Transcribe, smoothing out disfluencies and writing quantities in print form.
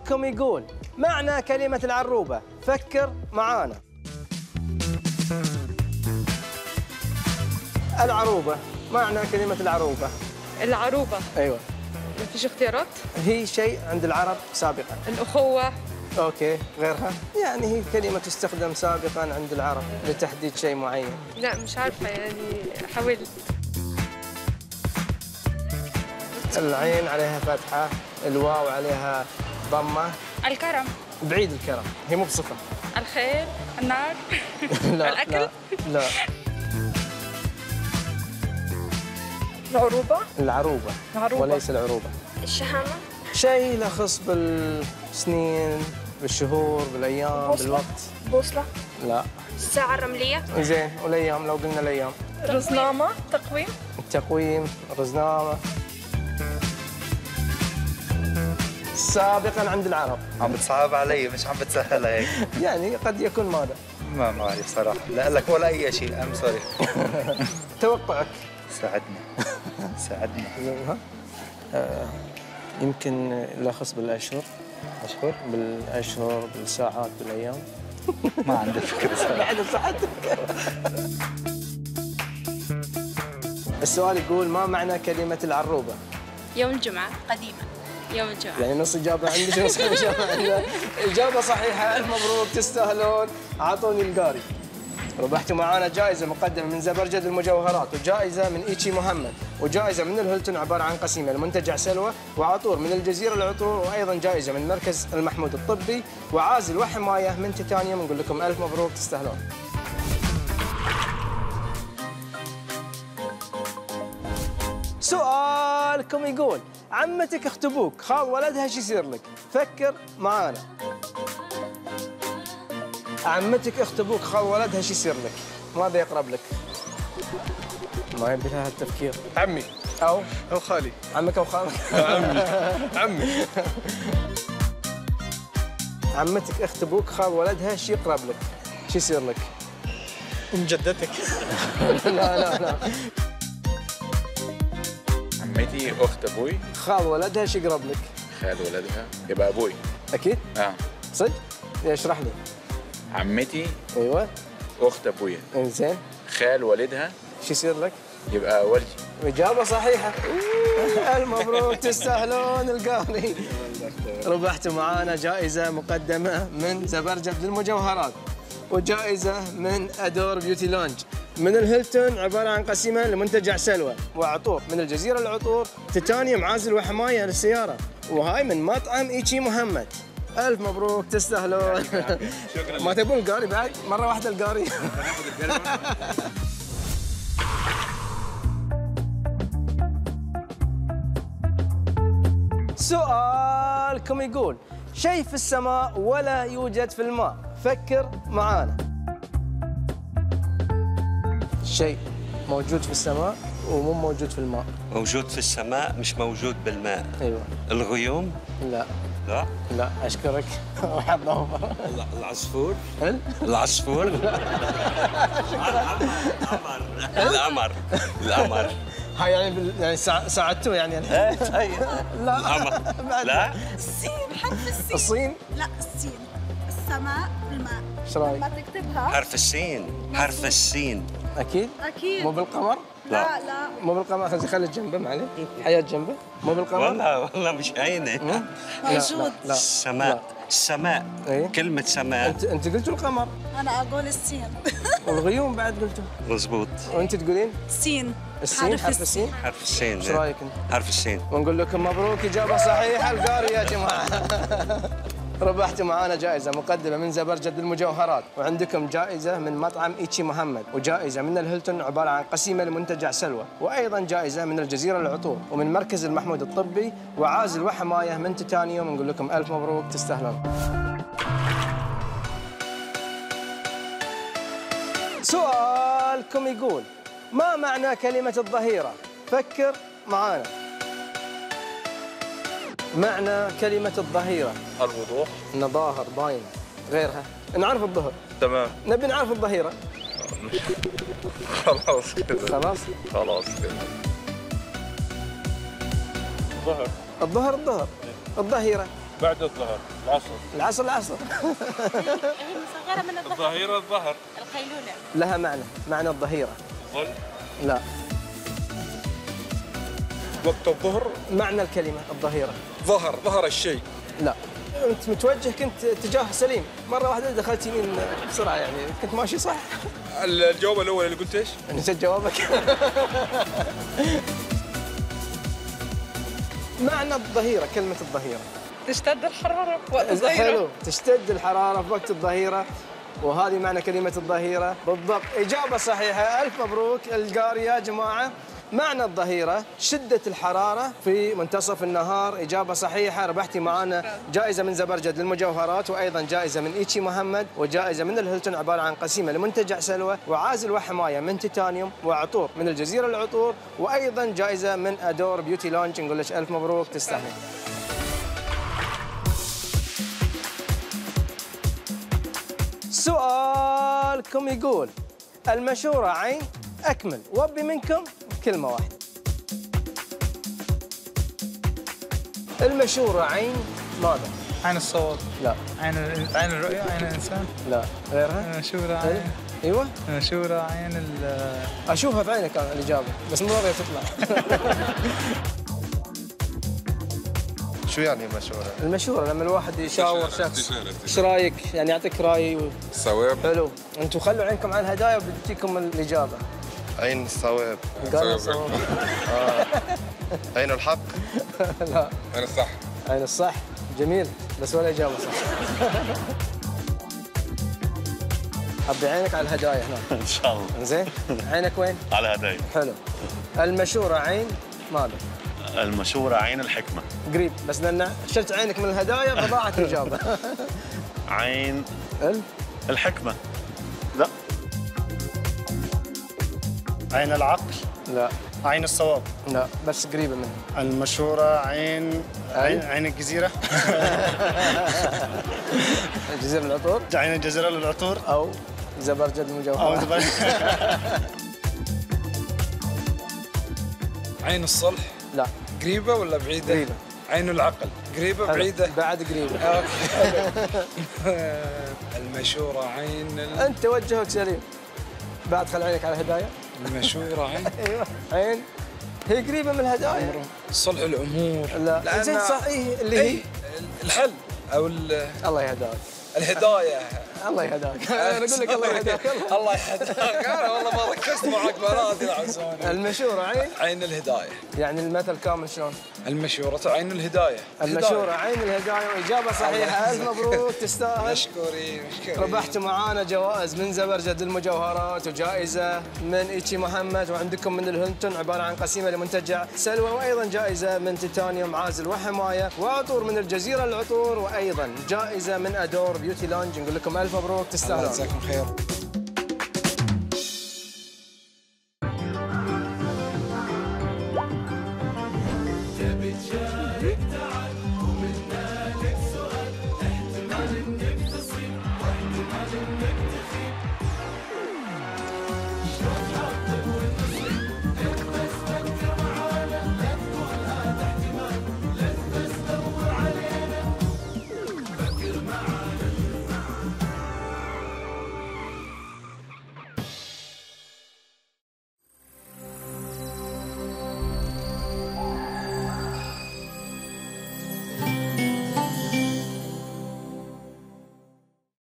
سؤالكم يقول معنى كلمة العروبة، فكر معانا. العروبة، معنى كلمة العروبة. العروبة. أيوة. ما فيش اختيارات؟ هي شيء عند العرب سابقا. الأخوة. أوكي، غيرها؟ يعني هي كلمة تستخدم سابقا عند العرب لتحديد شيء معين. لا مش عارفة يعني، حاولت. العين عليها فتحة، الواو عليها ضمة. الكرم. بعيد الكرم، هي مو بصفة. الخيل، النار. لا الأكل. لا. العروبة. العروبة وليس العروبة. الشهامة. شيء له خص بالسنين، بالشهور، بالأيام، بالوقت. بوصلة. لا. الساعة الرملية. زين، والأيام لو قلنا الأيام. رزنامة. تقويم. التقويم، الرزنامة. سابقا عند العرب. عم بتصعب علي، مش عم بتسهلها هيك. يعني قد يكون ماذا؟ ما بعرف صراحة، لا لك ولا أي شيء. أم سوري. توقعك. ساعدنا. ساعدنا. يمكن له خص بالأشهر. أشهر؟ بالأشهر، بالساعات، بالأيام. ما عندي فكرة صراحة. بعد ساعتك. السؤال يقول ما معنى كلمة العروبة؟ يوم الجمعة. قديما. يوم الجمعة. يعني نص إجابة عندك ونص إجابة عندنا. إجابة صحيحة، ألف مبروك، تستاهلون. أعطوني القاري. ربحتوا معانا جائزة مقدمة من زبرجد المجوهرات، وجائزة من إيتشي محمد، وجائزة من الهيلتون عبارة عن قسيمة لمنتجع سلوى، وعطور من الجزيرة العطور، وأيضا جائزة من مركز المحمود الطبي، وعازل وحماية من تيتانيوم. نقول لكم ألف مبروك، تستاهلون. سؤالكم يقول عمتك اخت ابوك خال ولدها شو يصير لك؟ فكر معانا. عمتك اخت ابوك خال ولدها شو يصير لك؟ ماذا يقرب لك؟ ما يبي لها التفكير. عمي او خالي. عمك او خالك؟ عمي. عمتك اخت ابوك خال ولدها شو يقرب لك؟ شو يصير لك؟ ام جدتك. لا. عمتي اخت ابوي. خال ولدها شو يقرب لك؟ خال ولدها يبقى ابوي. اكيد؟ صدق؟ اشرح لي. عمتي. ايوه. اخت ابويا. انزين. خال والدها شو يصير لك؟ يبقى والدي. إجابة صحيحة. ألف مبروك، تستاهلون القاري. ربحتوا معانا جائزة مقدمة من زبرجد للمجوهرات، وجائزة من أدور بيوتي لونج، من الهيلتون عبارة عن قسيمة لمنتجع سلوى، وعطور من الجزيرة العطور، تيتانيوم عازل وحماية للسيارة، وهاي من مطعم إيتشي محمد. ألف مبروك، تستاهلون. شكرا. ما تبون القاري بعد؟ مرة واحدة القاري. سؤالكم يقول شيء في السماء ولا يوجد في الماء، فكر معانا. شيء موجود في السماء ومو موجود في الماء. موجود في السماء مش موجود بالماء. ايوه. الغيوم؟ لا. لا. لا، اشكرك. واحد اوفر. العصفور؟ العصفور؟ القمر. القمر. هاي يعني ساعدتوه يعني. لا. القمر. لا. السين، حرف السين. الصين؟ لا، السين. السماء بالماء. ايش رايك؟ لما تكتبها. حرف السين. حرف السين. اكيد؟ أكيد. مو بالقمر؟ لا. مو بالقمر. خلي جنبه معلي. حياة جنبه. مو بالقمر؟ والله مش عيني. موجود. لا. السماء. السماء. إيه؟ كلمة سماء. انت قلتوا القمر. أنا أقول السين. والغيوم بعد قلتوا. مظبوط. وانت تقولين؟ السين. السين، حرف السين؟ حرف السين. ايش رايك انت؟ حرف السين. ونقول لكم مبروك، إجابة صحيحة. القاري يا جماعة. ربحتوا معانا جائزة مقدمة من زبرجد للمجوهرات، وعندكم جائزة من مطعم إيتشي محمد، وجائزة من الهيلتون عبارة عن قسيمة لمنتجع سلوى، وأيضا جائزة من الجزيرة العطور، ومن مركز المحمود الطبي، وعازل وحماية من تيتانيوم. نقول لكم ألف مبروك، تستاهلون. سؤالكم يقول ما معنى كلمة الظهيرة؟ فكر معانا. معنى كلمة الظهيرة. الوضوح. إنه ظاهر باين. غيرها نعرف الظهر. تمام. نبي نعرف الظهيرة. خلاص كذا. خلاص كذا. ظهر. الظهر. الظهيرة. بعد الظهر العصر العصر هي مصغرة من الظهر. الظهيرة الظهر القيلولة. لها معنى الظهيرة. ظل لا، وقت الظهر معنى الكلمة الظهيرة. ظهر الشيء. لا، أنت متوجه كنت اتجاه سليم، مرة واحدة دخلت يمين بسرعة، يعني كنت ماشي صح. الجواب الأول اللي قلت إيش؟ نسيت جوابك. معنى الظهيرة، كلمة الظهيرة. تشتد الحرارة في وقت الظهيرة. حلو، تشتد الحرارة في وقت الظهيرة، وهذه معنى كلمة الظهيرة بالضبط. إجابة صحيحة، ألف مبروك القاري يا جماعة. معنى الظهيرة شدة الحرارة في منتصف النهار. إجابة صحيحة، ربحتي معنا جائزة من زبرجد للمجوهرات، وأيضا جائزة من إيتشي محمد، وجائزة من الهيلتون عبارة عن قسيمة لمنتجع سلوى، وعازل وحماية من تيتانيوم، وعطور من الجزيرة للعطور، وأيضا جائزة من أدور بيوتي لونج. نقول لك ألف مبروك، تستاهلين. سؤالكم يقول: المشورة عين أكمل، وأبي منكم كلمة واحدة. المشورة عين ماذا؟ عين الصواب. لا. عين الرؤية، عين الإنسان. لا، غيرها؟ المشورة عين. ايوه؟ المشورة عين اشوفها بعينك أنا الإجابة، بس مو راضية تطلع. شو يعني مشورة؟ المشورة لما الواحد يشاور شخص، ايش رايك؟ يعني يعطيك رأي صواب. حلو، انتم خلوا عينكم على الهدايا وبتجيكم الإجابة. عين الصواب. قال صواب. عين الحق. لا، عين الصح. عين الصح، جميل، بس ولا إجابة صح. أبي عينك على الهدايا هنا. ان شاء الله. زين، عينك وين؟ على هدايا. حلو. المشورة عين ماذا؟ المشورة عين الحكمة. قريب، بس لأن شلت عينك من الهدايا فضاعت الإجابة. عين الحكمة. لا. عين العقل. لا. عين الصواب. لا، بس قريبة منه. المشورة عين الجزيرة. جزيرة العطور. عين الجزيرة للعطور. أو زبرجد المجوهرات. عين الصلح. لا. قريبة ولا بعيدة؟ قريبة. عين العقل. قريبة بعيدة؟ بعد قريبة. المشورة عين أنت وجهك سليم. بعد خل عينك على الهدايا. المشورة عين. ايوه، عين هي قريبة من الهدايا. صلح الأمور. لا، زين صحيح اللي هي الحل أو الله يهداك. الهداية. الله يهداك. انا اقول لك الله يهداك. الله يهداك. انا والله ما ركزت معك بنادي العزوني. المشورة عين الهداية. يعني المثل كامل شلون؟ المشورة عين الهداية. المشورة عين الهداية، وإجابة صحيحة. ألف مبروك، تستاهل. مشكورين. ربحتوا معانا جوائز من زبرجد للمجوهرات، وجائزة من إيتشي محمد، وعندكم من الهيلتون عبارة عن قسيمة لمنتجع سلوى، وأيضا جائزة من تيتانيوم عازل وحماية، وعطور من الجزيرة للعطور، وأيضا جائزة من أدور بيوتي لونج. نقول لكم ألف مبروك، تستاهلون. جزاكم خير.